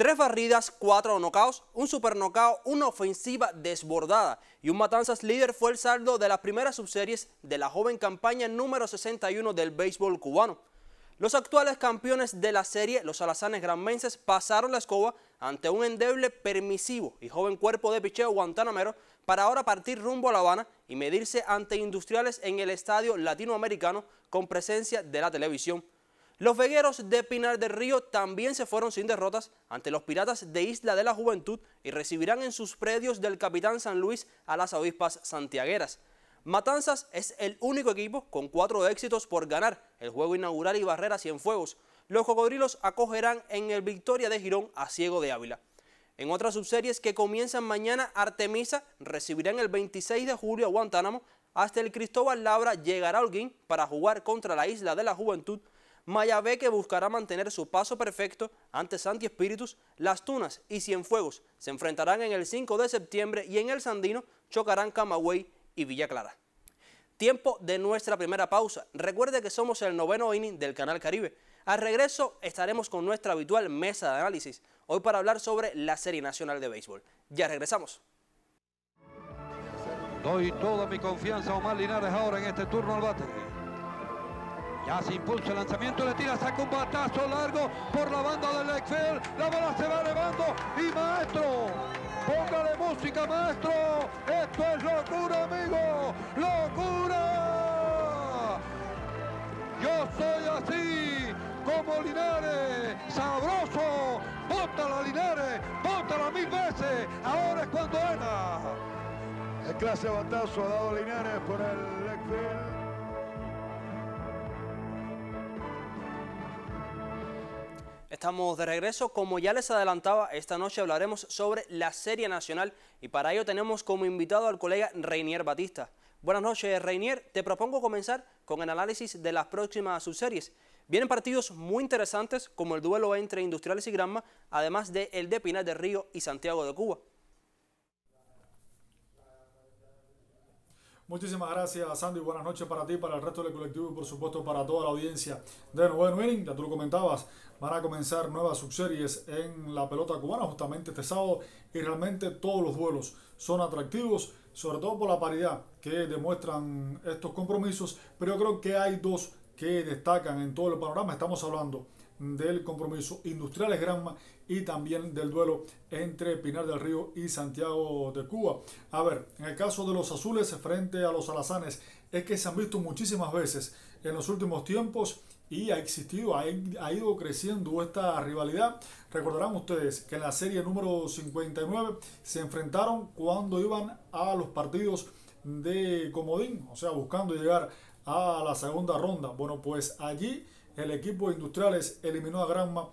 3 barridas, 4 knockouts, un super knockout, una ofensiva desbordada y un Matanzas líder fue el saldo de las primeras subseries de la joven campaña número 61 del béisbol cubano. Los actuales campeones de la serie, los alazanes granmenses, pasaron la escoba ante un endeble, permisivo y joven cuerpo de picheo guantanamero para ahora partir rumbo a La Habana y medirse ante Industriales en el estadio latinoamericano con presencia de la televisión. Los vegueros de Pinar del Río también se fueron sin derrotas ante los Piratas de Isla de la Juventud y recibirán en sus predios del Capitán San Luis a las avispas santiagueras. Matanzas es el único equipo con 4 éxitos por ganar el juego inaugural y barrera Cienfuegos. Los cocodrilos acogerán en el Victoria de Girón a Ciego de Ávila. En otras subseries que comienzan mañana, Artemisa recibirán el 26 de julio a Guantánamo, hasta el Cristóbal Labra llegará a Holguín para jugar contra la Isla de la Juventud. Mayabeque buscará mantener su paso perfecto ante Santi Espíritus, Las Tunas y Cienfuegos se enfrentarán en el 5 de septiembre y en el Sandino chocarán Camagüey y Villa Clara. Tiempo de nuestra primera pausa. Recuerde que somos el 9º inning del Canal Caribe. Al regreso estaremos con nuestra habitual mesa de análisis, hoy para hablar sobre la Serie Nacional de Béisbol. Ya regresamos. Doy toda mi confianza a Omar Linares ahora en este turno al bate. Ya se impulsa el lanzamiento, le tira, saca un batazo largo por la banda del left field. La bola se va elevando y maestro, póngale música, maestro. Esto es locura, amigo. ¡Locura! Yo soy así como Linares, sabroso. Bótala, Linares, bótala 1000 veces. Ahora es cuando era. El clase batazo ha dado Linares por el left field. Estamos de regreso. Como ya les adelantaba, esta noche hablaremos sobre la Serie Nacional y para ello tenemos como invitado al colega Reinier Batista. Buenas noches, Reinier. Te propongo comenzar con el análisis de las próximas subseries. Vienen partidos muy interesantes como el duelo entre Industriales y Granma, además de el de Pinar del Río y Santiago de Cuba. Muchísimas gracias, Sandy. Buenas noches para ti, para el resto del colectivo y por supuesto para toda la audiencia de Noveno Inning. Ya tú lo comentabas, van a comenzar nuevas subseries en la pelota cubana justamente este sábado y realmente todos los duelos son atractivos, sobre todo por la paridad que demuestran estos compromisos, pero yo creo que hay dos que destacan en todo el panorama. Estamos hablando del compromiso Industriales Granma y también del duelo entre Pinar del Río y Santiago de Cuba. A ver, en el caso de los azules frente a los alazanes, es que se han visto muchísimas veces en los últimos tiempos y ha existido, ha ido creciendo esta rivalidad. Recordarán ustedes que en la serie número 59 se enfrentaron cuando iban a los partidos de comodín, o sea, buscando llegar a la segunda ronda. Bueno, pues allí el equipo de Industriales eliminó a Granma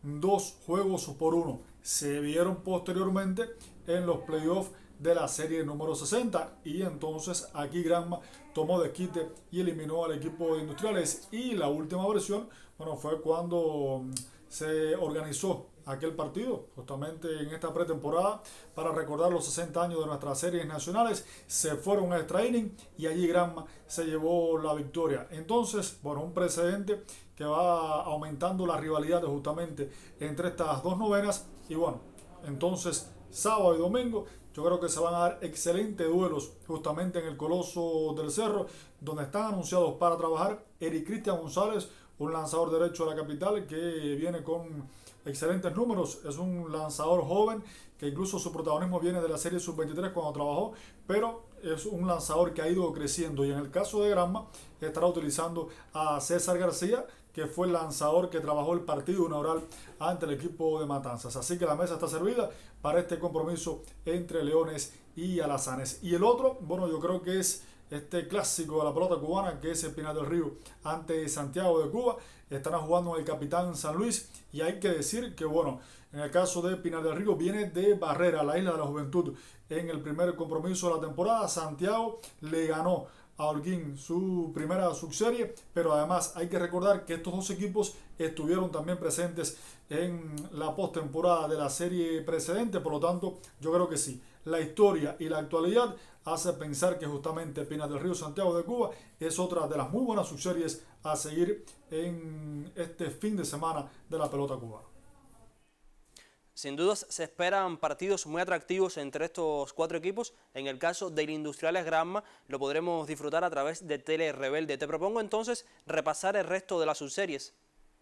2-1. Se vieron posteriormente en los playoffs de la serie número 60 y entonces aquí Granma tomó desquite y eliminó al equipo de Industriales. Y la última versión, bueno, fue cuando se organizó aquel partido justamente en esta pretemporada para recordar los 60 años de nuestras series nacionales. Se fueron a extra inning y allí Granma se llevó la victoria. Entonces, bueno, un precedente que va aumentando la rivalidad justamente entre estas dos novenas. Y bueno, entonces sábado y domingo yo creo que se van a dar excelentes duelos justamente en el Coloso del Cerro, donde están anunciados para trabajar Eric Cristian González, un lanzador derecho de la capital que viene con excelentes números. Es un lanzador joven que incluso su protagonismo viene de la serie sub-23 cuando trabajó, pero es un lanzador que ha ido creciendo. Y en el caso de Granma estará utilizando a César García, que fue el lanzador que trabajó el partido inaugural ante el equipo de Matanzas. Así que la mesa está servida para este compromiso entre Leones y Alazanes. Y el otro, bueno, yo creo que es este clásico de la pelota cubana, que es el Pinar del Río ante Santiago de Cuba. Estarán jugando en el Capitán San Luis y hay que decir que, bueno, en el caso de Pinar del Río viene de barrera la Isla de la Juventud en el primer compromiso de la temporada. Santiago le ganó a Holguín su primera subserie, pero además hay que recordar que estos dos equipos estuvieron también presentes en la postemporada de la serie precedente. Por lo tanto, yo creo que sí, la historia y la actualidad hace pensar que justamente Pinar del Río Santiago de Cuba es otra de las muy buenas subseries a seguir en este fin de semana de la pelota cubana. Sin dudas se esperan partidos muy atractivos entre estos cuatro equipos. En el caso del Industriales Granma lo podremos disfrutar a través de Tele Rebelde. Te propongo entonces repasar el resto de las subseries.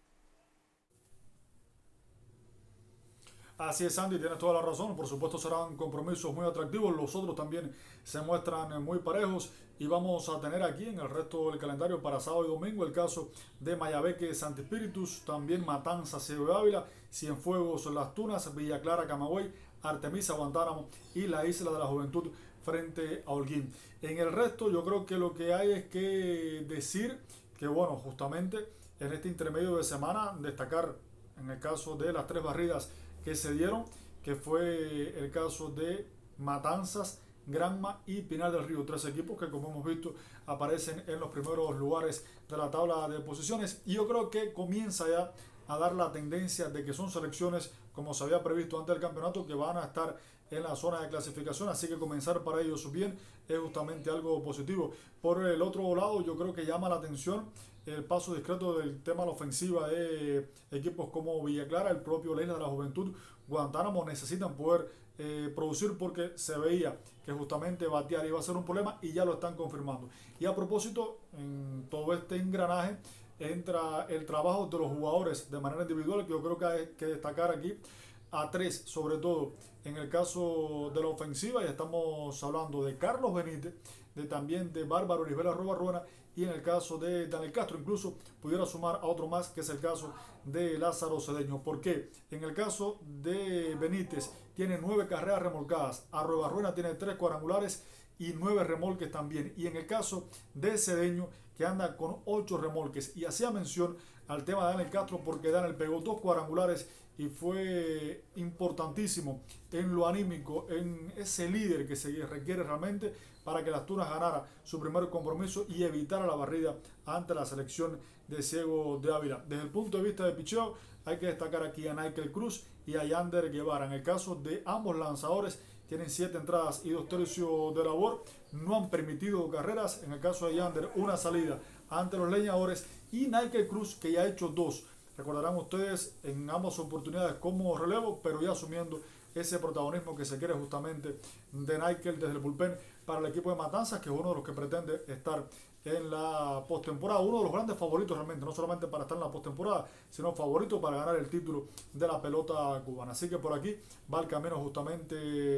Así es, Andy, tienes toda la razón. Por supuesto serán compromisos muy atractivos. Los otros también se muestran muy parejos. Y vamos a tener aquí en el resto del calendario para sábado y domingo el caso de Mayabeque Santi Espíritus, también Matanzas Ciego de Ávila, Cienfuegos Las Tunas, Villa Clara Camagüey, Artemisa Guantánamo y la Isla de la Juventud frente a Holguín. En el resto yo creo que lo que hay es que decir que bueno, justamente en este intermedio de semana destacar en el caso de las tres barridas que se dieron, que fue el caso de Matanzas, Granma y Pinar del Río, tres equipos que como hemos visto aparecen en los primeros lugares de la tabla de posiciones, y yo creo que comienza ya a dar la tendencia de que son selecciones como se había previsto antes del campeonato que van a estar en la zona de clasificación, así que comenzar para ellos bien es justamente algo positivo. Por el otro lado, yo creo que llama la atención el paso discreto del tema de la ofensiva de equipos como Villa Clara, el propio Isla de la Juventud, Guantánamo, necesitan poder producir porque se veía que justamente batear iba a ser un problema y ya lo están confirmando. Y a propósito, en todo este engranaje entra el trabajo de los jugadores de manera individual, que yo creo que hay que destacar aquí a tres, sobre todo en el caso de la ofensiva, y estamos hablando de Carlos Benítez, también de Bárbaro Olivera Ruena, y en el caso de Daniel Castro incluso pudiera sumar a otro más, que es el caso de Lázaro Cedeño. ¿Por qué? En el caso de Benítez tiene 9 carreras remolcadas, Ruena tiene 3 cuadrangulares y 9 remolques también, y en el caso de Cedeño, que anda con 8 remolques, y hacía mención al tema de Daniel Castro porque Daniel pegó 2 cuadrangulares y fue importantísimo en lo anímico, en ese líder que se requiere realmente para que las Tunas ganara su primer compromiso y evitara la barrida ante la selección de Ciego de Ávila. Desde el punto de vista de picheo, hay que destacar aquí a Naikel Cruz y a Yander Guevara. En el caso de ambos lanzadores, tienen 7 entradas y 2 tercios de labor, no han permitido carreras. En el caso de Yander, una salida ante los leñadores, y Naikel Cruz, que ya ha hecho 2. Recordarán ustedes en ambas oportunidades como relevo, pero ya asumiendo ese protagonismo que se quiere justamente de Naikel desde el bullpen para el equipo de Matanzas, que es uno de los que pretende estar en la postemporada, uno de los grandes favoritos realmente, no solamente para estar en la postemporada, sino favorito para ganar el título de la pelota cubana. Así que por aquí va el camino justamente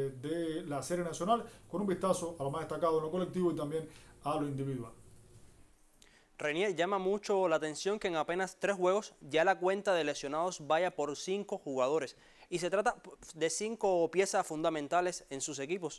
de la Serie Nacional, con un vistazo a lo más destacado en lo colectivo y también a lo individual. Renier, llama mucho la atención que en apenas 3 juegos ya la cuenta de lesionados vaya por 5 jugadores. Y se trata de 5 piezas fundamentales en sus equipos.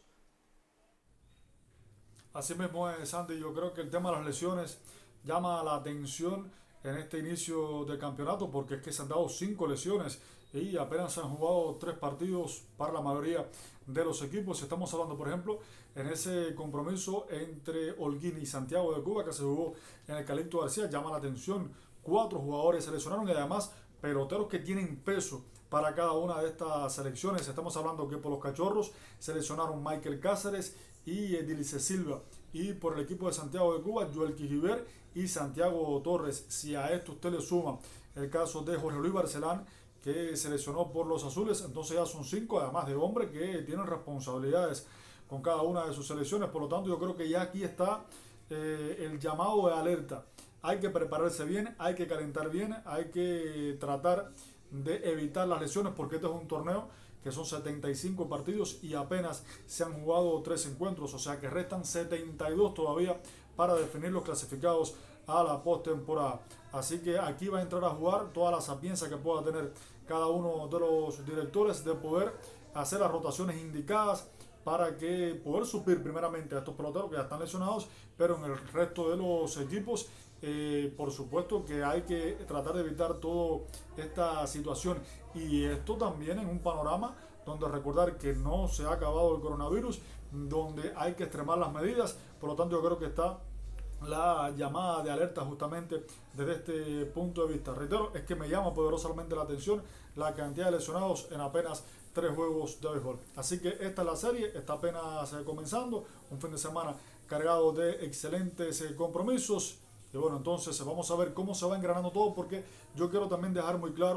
Así mismo es, Sandy. Yo creo que el tema de las lesiones llama la atención en este inicio del campeonato, porque es que se han dado 5 lesiones y apenas se han jugado 3 partidos para la mayoría de los equipos. Estamos hablando, por ejemplo, en ese compromiso entre Holguín y Santiago de Cuba que se jugó en el Calixto García, llama la atención, 4 jugadores se lesionaron y además peloteros que tienen peso para cada una de estas selecciones. Estamos hablando que por los Cachorros se lesionaron Michael Cáceres y Edilice Silva, y por el equipo de Santiago de Cuba, Joel Quijiver y Santiago Torres. Si a esto usted le suma el caso de Jorge Luis Barcelán, que se lesionó por los Azules, entonces ya son 5, además de hombres que tienen responsabilidades con cada una de sus selecciones. Por lo tanto, yo creo que ya aquí está el llamado de alerta. Hay que prepararse bien, hay que calentar bien, hay que tratar de evitar las lesiones, porque este es un torneo que son 75 partidos y apenas se han jugado 3 encuentros, o sea que restan 72 todavía para definir los clasificados a la postemporada. Así que aquí va a entrar a jugar toda la sapiencia que pueda tener cada uno de los directores de poder hacer las rotaciones indicadas para que poder suplir primeramente a estos peloteros que ya están lesionados, pero en el resto de los equipos por supuesto que hay que tratar de evitar toda esta situación, y esto también en un panorama donde recordar que no se ha acabado el coronavirus, donde hay que extremar las medidas. Por lo tanto, yo creo que está la llamada de alerta justamente desde este punto de vista. Reitero, es que me llama poderosamente la atención la cantidad de lesionados en apenas 3 juegos de béisbol. Así que esta es la serie, está apenas comenzando, un fin de semana cargado de excelentes compromisos. Y bueno, entonces vamos a ver cómo se va engranando todo, porque yo quiero también dejar muy claro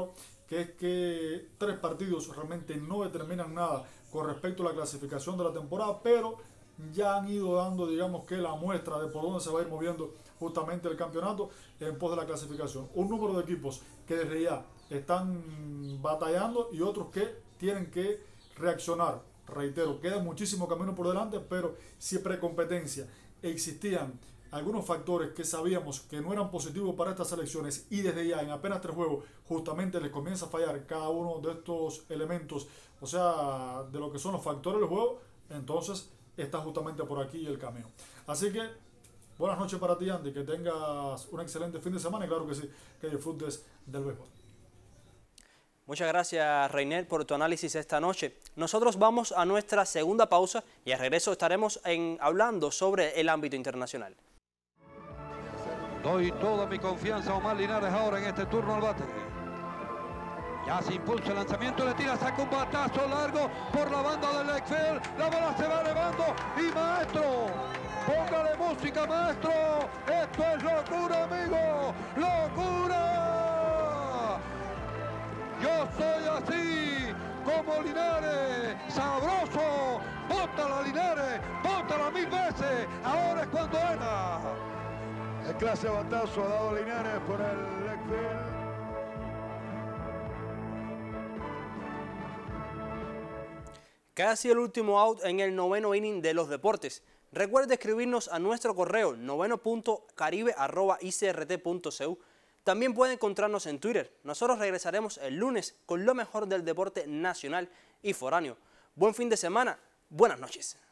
que es que 3 partidos realmente no determinan nada con respecto a la clasificación de la temporada, pero ya han ido dando, digamos, que la muestra de por dónde se va a ir moviendo justamente el campeonato en pos de la clasificación. Un número de equipos que desde ya están batallando y otros que tienen que reaccionar. Reitero, queda muchísimo camino por delante, pero si precompetencia existían algunos factores que sabíamos que no eran positivos para estas selecciones y desde ya en apenas 3 juegos justamente les comienza a fallar cada uno de estos elementos, o sea, de lo que son los factores del juego, entonces está justamente por aquí el camino. Así que buenas noches para ti, Andy, que tengas un excelente fin de semana y claro que sí, que disfrutes del béisbol. Muchas gracias, Reiner, por tu análisis esta noche. Nosotros vamos a nuestra segunda pausa y al regreso estaremos hablando sobre el ámbito internacional. Doy toda mi confianza a Omar Linares ahora en este turno al bate. Ya se impulsa el lanzamiento, le tira, saca un batazo largo por la banda del left field. La bola se va elevando y maestro, póngale música, maestro. Esto es locura, amigo. ¡Locura! Yo soy así, como Linares, sabroso. Bótala, Linares, bótala 1000 veces. Ahora es cuando era. El clase batazo ha dado Linares por el left field. Casi el último out en el 9º inning de los deportes. Recuerde escribirnos a nuestro correo noveno.caribe@icrt.cu. También puede encontrarnos en Twitter. Nosotros regresaremos el lunes con lo mejor del deporte nacional y foráneo. Buen fin de semana. Buenas noches.